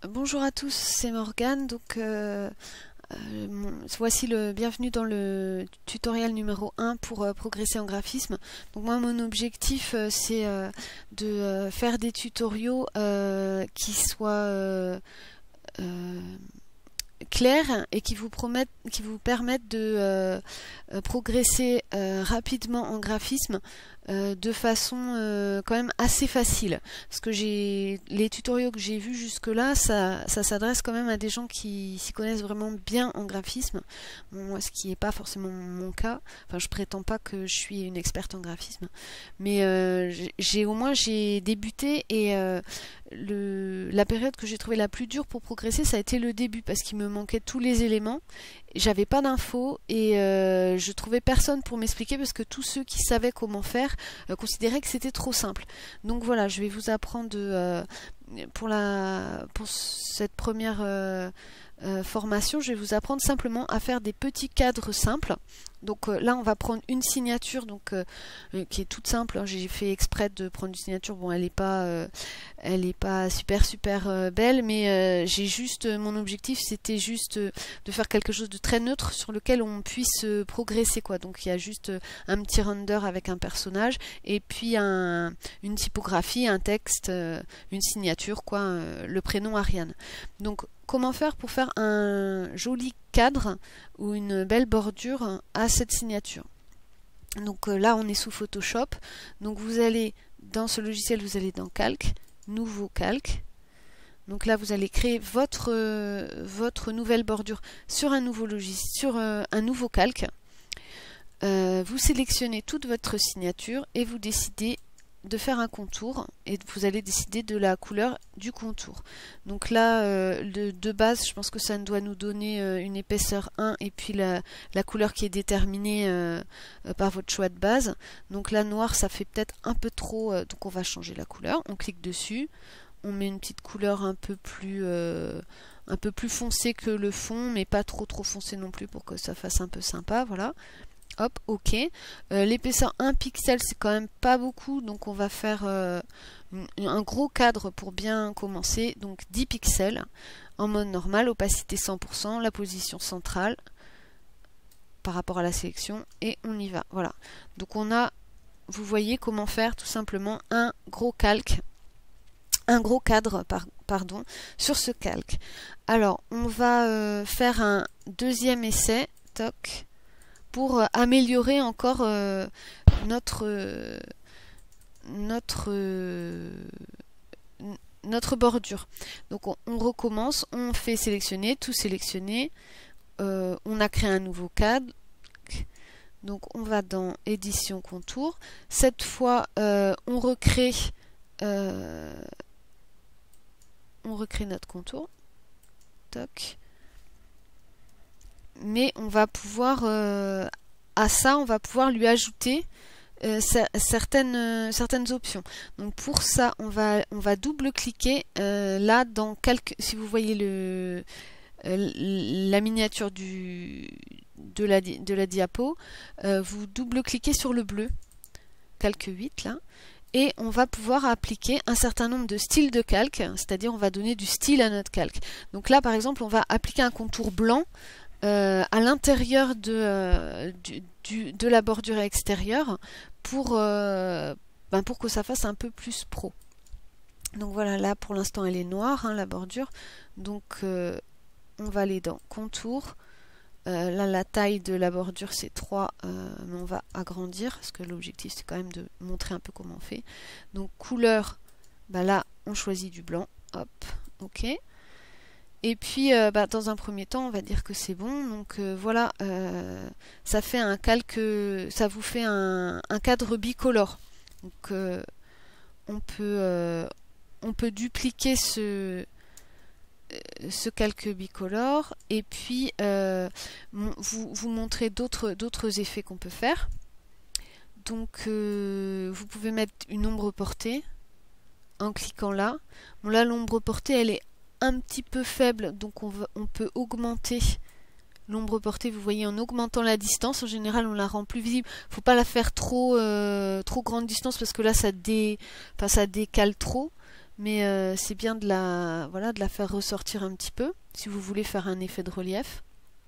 Bonjour à tous, c'est Morgane. Voici le bienvenue dans le tutoriel numéro 1 pour progresser en graphisme. Donc moi mon objectif c'est de faire des tutoriaux qui soient clairs et qui vous permettent de progresser rapidement en graphisme de façon quand même assez facile, parce que les tutoriaux que j'ai vus jusque là ça s'adresse quand même à des gens qui s'y connaissent vraiment bien en graphisme. Bon, moi ce qui n'est pas forcément mon cas, enfin je prétends pas que je suis une experte en graphisme, mais j'ai débuté et la période que j'ai trouvé la plus dure pour progresser, ça a été le début, parce qu'il me manquait tous les éléments, j'avais pas d'infos et je trouvais personne pour m'expliquer, parce que tous ceux qui savaient comment faire considéraient que c'était trop simple. Donc voilà, je vais vous apprendre pour cette première formation, je vais vous apprendre simplement à faire des petits cadres simples. Donc là on va prendre une signature qui est toute simple, hein. J'ai fait exprès de prendre une signature, bon elle est pas super belle, mais j'ai juste, mon objectif c'était juste de faire quelque chose de très neutre sur lequel on puisse progresser quoi. Donc il y a juste un petit render avec un personnage et puis une typographie, un texte, une signature quoi, le prénom Ariane. Donc comment faire pour faire un joli cadre ou une belle bordure à cette signature? Donc là on est sous Photoshop, donc vous allez dans ce logiciel, vous allez dans Calque, Nouveau Calque. Donc là vous allez créer votre nouvelle bordure sur un nouveau logiciel, sur un nouveau calque. Vous sélectionnez toute votre signature et vous décidez de faire un contour, et vous allez décider de la couleur du contour. Donc là de base je pense que ça doit nous donner une épaisseur 1 et puis la couleur qui est déterminée par votre choix de base. Donc là noir ça fait peut-être un peu trop, donc on va changer la couleur, on clique dessus, on met une petite couleur un peu plus foncée que le fond, mais pas trop foncé non plus pour que ça fasse un peu sympa, voilà. Hop, ok. L'épaisseur 1 pixel, c'est quand même pas beaucoup, donc on va faire un gros cadre pour bien commencer. Donc 10 pixels en mode normal, opacité 100%, la position centrale par rapport à la sélection, et on y va. Voilà. Donc vous voyez comment faire tout simplement un gros cadre, pardon, sur ce calque. Alors, on va faire un deuxième essai, toc, pour améliorer encore notre bordure. Donc on recommence, on fait sélectionner, tout sélectionner, on a créé un nouveau cadre, donc on va dans édition contour. Cette fois on recrée notre contour, toc. Mais on va pouvoir à ça on va pouvoir lui ajouter certaines options. Donc pour ça on va double cliquer là dans si vous voyez la miniature de la diapo, vous double cliquez sur le bleu, calque 8 là, et on va pouvoir appliquer un certain nombre de styles de calque, c'est-à-dire on va donner du style à notre calque. Donc là par exemple on va appliquer un contour blanc à l'intérieur de la bordure extérieure pour que ça fasse un peu plus pro. Donc voilà, là pour l'instant elle est noire, hein, la bordure. Donc on va aller dans contour. Là la taille de la bordure c'est 3, mais on va agrandir parce que l'objectif c'est quand même de montrer un peu comment on fait. Donc couleur, là on choisit du blanc, hop, ok. Et puis dans un premier temps on va dire que c'est bon, donc voilà, ça fait un calque, ça vous fait un cadre bicolore. Donc on peut dupliquer ce calque bicolore et puis vous montrer d'autres effets qu'on peut faire. Donc vous pouvez mettre une ombre portée en cliquant là. Bon là l'ombre portée elle est un petit peu faible, donc on peut augmenter l'ombre portée, vous voyez, en augmentant la distance. En général on la rend plus visible, faut pas la faire trop grande distance parce que là ça décale trop, mais c'est bien de la, voilà, de la faire ressortir un petit peu, si vous voulez faire un effet de relief.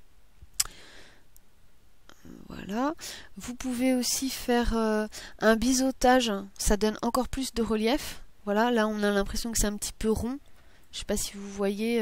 Voilà. Vous pouvez aussi faire un biseautage, ça donne encore plus de relief. Voilà, là on a l'impression que c'est un petit peu rond. Je sais pas si vous voyez.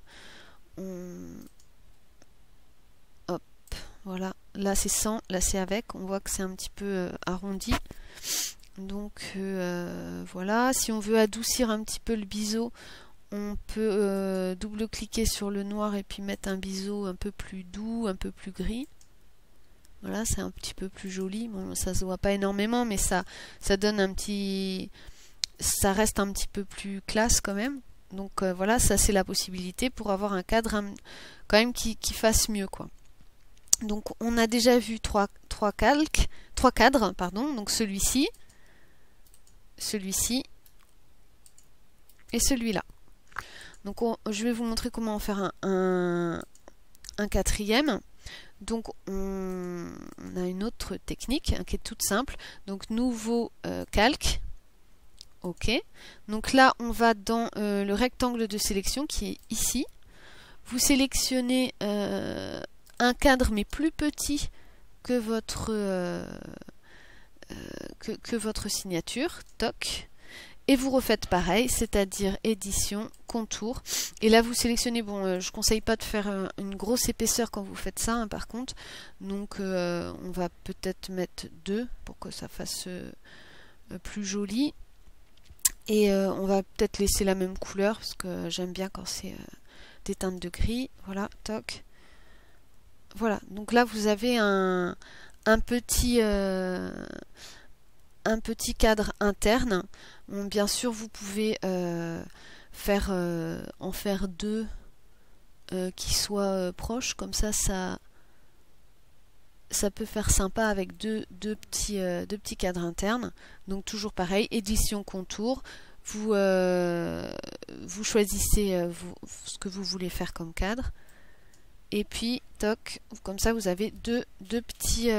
Hop, voilà. Là c'est sans, là c'est avec. On voit que c'est un petit peu arrondi. Donc voilà. Si on veut adoucir un petit peu le biseau, on peut double-cliquer sur le noir et puis mettre un biseau un peu plus doux, un peu plus gris. Voilà, c'est un petit peu plus joli. Bon, ça se voit pas énormément, mais ça donne un petit... Ça reste un petit peu plus classe quand même. Donc voilà, ça c'est la possibilité pour avoir un cadre quand même qui fasse mieux, quoi. Donc on a déjà vu trois cadres, pardon. Donc celui-ci, celui-ci et celui-là. Donc je vais vous montrer comment en faire un quatrième. Donc on a une autre technique qui est toute simple. Donc nouveau calque. OK. Donc là on va dans le rectangle de sélection qui est ici. Vous sélectionnez un cadre mais plus petit que votre signature. Toc. Et vous refaites pareil, c'est-à-dire édition, contour. Et là vous sélectionnez, bon je conseille pas de faire une grosse épaisseur quand vous faites ça, hein, par contre. Donc on va peut-être mettre 2 pour que ça fasse plus joli. Et on va peut-être laisser la même couleur, parce que j'aime bien quand c'est des teintes de gris. Voilà, toc. Voilà, donc là vous avez un petit cadre interne. Bon, bien sûr, vous pouvez en faire 2 qui soient proches, comme ça peut faire sympa avec deux petits cadres internes. Donc toujours pareil, édition contour. Vous choisissez ce que vous voulez faire comme cadre. Et puis, toc, comme ça vous avez deux petits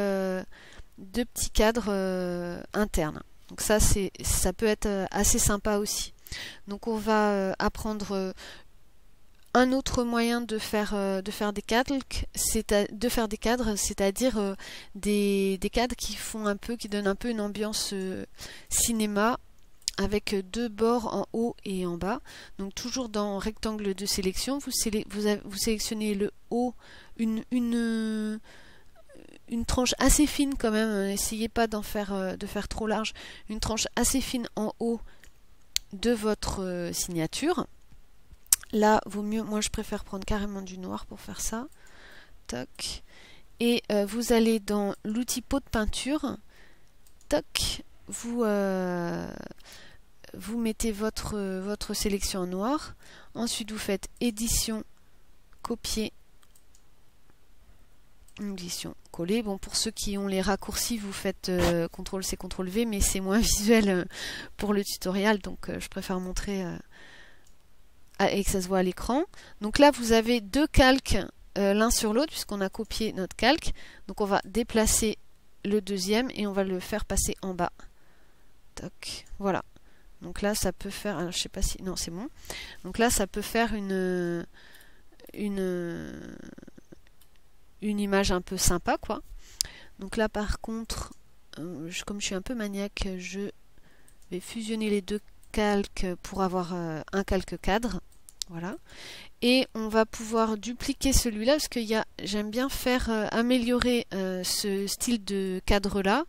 cadres internes. Donc ça peut être assez sympa aussi. Donc on va apprendre un autre moyen de faire des cadres, c'est-à-dire des cadres qui donnent un peu une ambiance cinéma, avec 2 bords en haut et en bas. Donc toujours dans rectangle de sélection, vous sélectionnez le haut, une tranche assez fine quand même, n'essayez pas de faire trop large, une tranche assez fine en haut de votre signature. Là, vaut mieux, moi je préfère prendre carrément du noir pour faire ça. Toc. Et vous allez dans l'outil pot de peinture. Toc. Vous mettez votre sélection en noir. Ensuite, vous faites édition, copier, édition, coller. Bon, pour ceux qui ont les raccourcis, vous faites CTRL-C, CTRL-V, mais c'est moins visuel pour le tutoriel, donc je préfère montrer et que ça se voit à l'écran. Donc là, vous avez 2 calques l'un sur l'autre, puisqu'on a copié notre calque. Donc on va déplacer le deuxième et on va le faire passer en bas. Toc, voilà. Donc là, ça peut faire, alors, je sais pas si, non, c'est bon. Donc là, ça peut faire une image un peu sympa, quoi. Donc là, par contre, comme je suis un peu maniaque, je vais fusionner les 2 calques pour avoir un calque cadre. Voilà. Et on va pouvoir dupliquer celui-là, parce que j'aime bien faire améliorer ce style de cadre-là.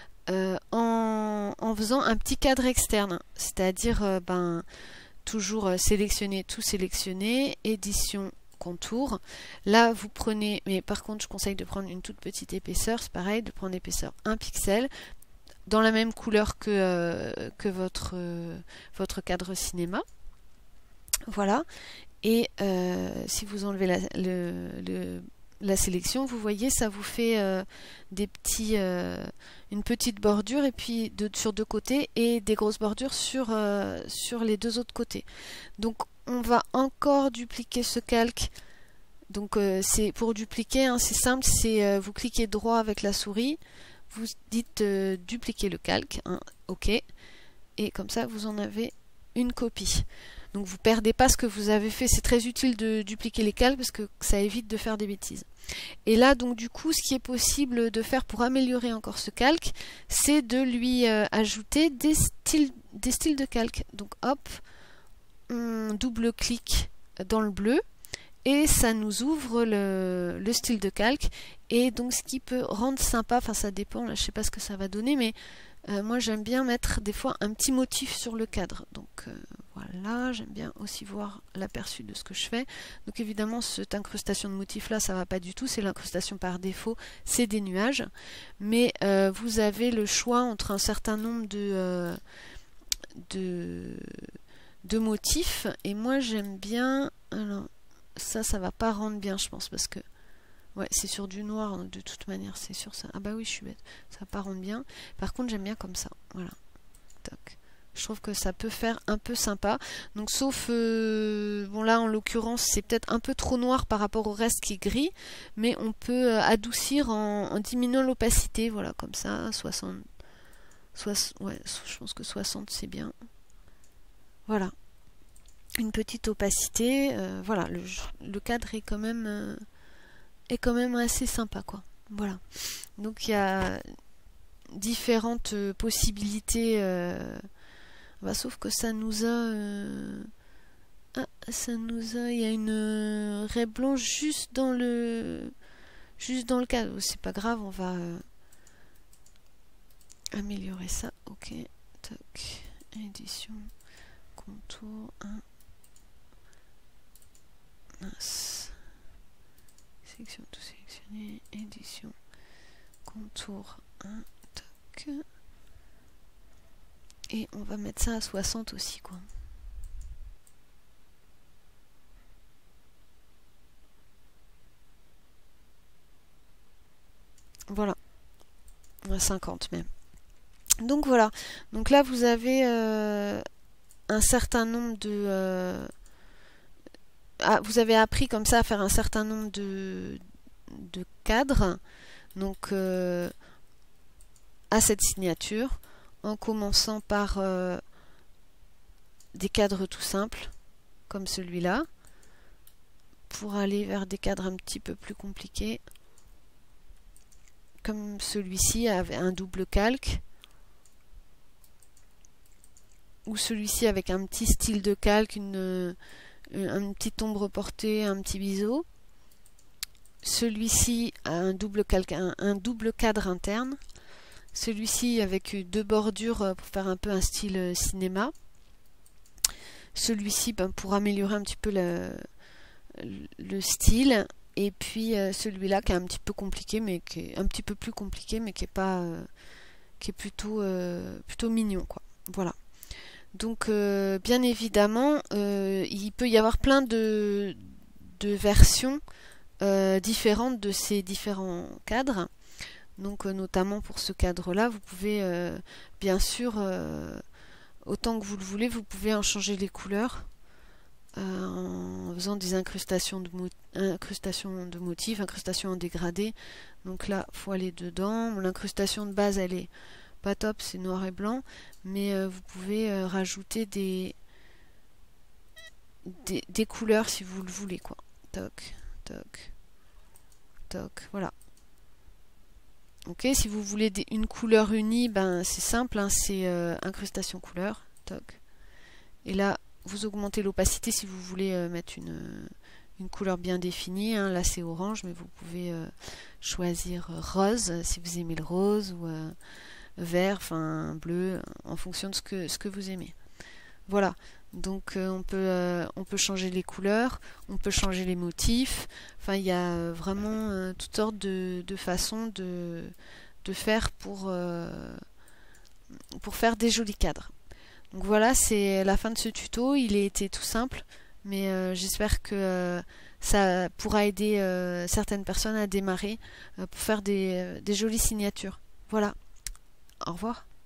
En faisant un petit cadre externe, c'est-à-dire toujours sélectionner, tout sélectionner, édition, contour. Là vous prenez, mais par contre je conseille de prendre une toute petite épaisseur, c'est pareil, de prendre l'épaisseur 1 pixel, dans la même couleur que votre cadre cinéma. Voilà. Et si vous enlevez la sélection, vous voyez, ça vous fait une petite bordure, et puis sur 2 côtés, et des grosses bordures sur les 2 autres côtés. Donc on va encore dupliquer ce calque. Donc c'est pour dupliquer, hein, c'est simple, c'est vous cliquez droit avec la souris, vous dites dupliquer le calque, hein, OK, et comme ça vous en avez une copie. Donc vous perdez pas ce que vous avez fait. C'est très utile de dupliquer les calques parce que ça évite de faire des bêtises. Et là, donc du coup, ce qui est possible de faire pour améliorer encore ce calque, c'est de lui ajouter des styles de calque. Donc hop, on double-clique dans le bleu et ça nous ouvre le style de calque. Et donc ce qui peut rendre sympa, enfin ça dépend, là je sais pas ce que ça va donner, mais moi j'aime bien mettre des fois un petit motif sur le cadre. Donc voilà, j'aime bien aussi voir l'aperçu de ce que je fais. Donc évidemment cette incrustation de motifs là ça va pas du tout, c'est l'incrustation par défaut, c'est des nuages. Mais vous avez le choix entre un certain nombre de motifs. Et moi j'aime bien, alors ça va pas rendre bien je pense parce que ouais, c'est sur du noir, de toute manière, c'est sur ça. Ah bah oui, je suis bête. Ça va pas rendre bien. Par contre, j'aime bien comme ça. Voilà. Tac. Je trouve que ça peut faire un peu sympa. Donc, sauf... bon, là, en l'occurrence, c'est peut-être un peu trop noir par rapport au reste qui est gris. Mais on peut adoucir en diminuant l'opacité. Voilà, comme ça. 60... ouais, je pense que 60, c'est bien. Voilà. Une petite opacité. Voilà, le cadre est quand même assez sympa quoi. Voilà. Donc il y a différentes possibilités. Bah, sauf que ça nous a il y a une raie blanche juste dans le cadre. C'est pas grave, on va améliorer ça. Ok. Tac. Édition. Contour 1. Mince. Sélection, tout sélectionner, édition, contour 1, toc. Et on va mettre ça à 60 aussi quoi. Voilà. À 50 même. Donc voilà. Donc là vous avez un certain nombre de... vous avez appris comme ça à faire un certain nombre de cadres, donc à cette signature, en commençant par des cadres tout simples, comme celui-là, pour aller vers des cadres un petit peu plus compliqués, comme celui-ci avec un double calque, ou celui-ci avec un petit style de calque, un petit ombre portée, un petit biseau. Celui-ci a un double calque, un double cadre interne. Celui-ci avec deux bordures pour faire un peu un style cinéma. Celui-ci pour améliorer un petit peu le style. Et puis celui-là qui est un petit peu compliqué, mais qui est un petit peu plus compliqué, mais qui est pas, qui est plutôt mignon quoi. Voilà. Donc bien évidemment, il peut y avoir plein de versions différentes de ces différents cadres. Donc notamment pour ce cadre-là, vous pouvez bien sûr, autant que vous le voulez, vous pouvez en changer les couleurs en faisant des incrustations de motifs, incrustations en dégradé. Donc là, il faut aller dedans. L'incrustation de base, elle est pas top, c'est noir et blanc, mais vous pouvez rajouter des couleurs si vous le voulez quoi. Toc, toc, toc, voilà. Ok, si vous voulez une couleur unie, ben c'est simple, hein, c'est incrustation couleur, toc. Et là, vous augmentez l'opacité si vous voulez mettre une couleur bien définie, hein. Là c'est orange, mais vous pouvez choisir rose si vous aimez le rose, ou vert, enfin bleu, en fonction de ce que vous aimez. Voilà, donc on peut changer les couleurs, on peut changer les motifs, enfin il y a vraiment toutes sortes de façons de faire pour faire des jolis cadres. Donc voilà, c'est la fin de ce tuto. Il a été tout simple, mais j'espère que ça pourra aider certaines personnes à démarrer pour faire des jolies signatures. Voilà, au revoir.